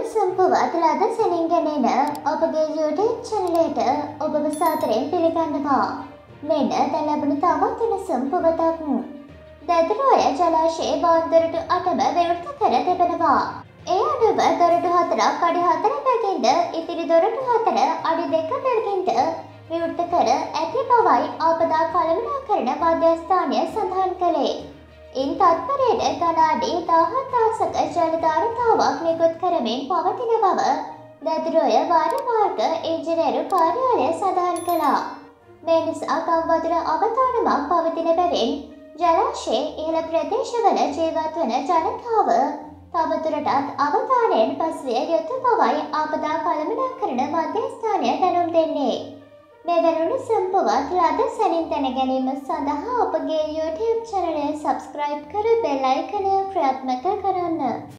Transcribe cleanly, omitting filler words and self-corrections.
සම්පුවත් ලද සැනින්ගෙනෙන ඔබගේ YouTube channel එකට ඔබව සාදරයෙන් පිළිගන්නවා. මෙන්න දැන් ලැබුණු තවත් උණුසුම් පුවතක්. දැදරෝය ජලාශයේ බෝන්දරටු 8ම විවෘත කර තිබෙනවා. ඒ අනුව දොරටු 4ක් අඩි 4 බැගින්ද ඉතිරි දොරටු 4 අඩි 2 බැගින්ද විවෘත කර ඇති බවයි ආපදා කළමනාකරණ මධ්‍යස්ථානය සඳහන් කළේ. ඉන් තත්පරයට ගණාඩි 17,000ක ජලධාරිතාවක් නිකුත් කරමින් පවතින බව දැදරෝය වාරමාර්ග ඉංජිනේරු කාර්යාලය සඳහන් කළා. මේ නිසා ගම්වතුර අවතාරමක් පවතින බැවින් ජලාශයේ ඉහළ ප්‍රදේශවල ජීවත් වන ජනතාව තවදුරටත් අවධානයෙන් පසුවිය යුතු බවයි ආපදා කළමනාකරණ මධ්‍යස්ථානය දැනුම් දෙන්නේ. මෙවැනි සම්පුවත් ලද සැනින් දැන ගැනීම සඳහා ඔබගේ YouTube channel එක subscribe කර bell icon එක ක්‍රියාත්මක කරන්න.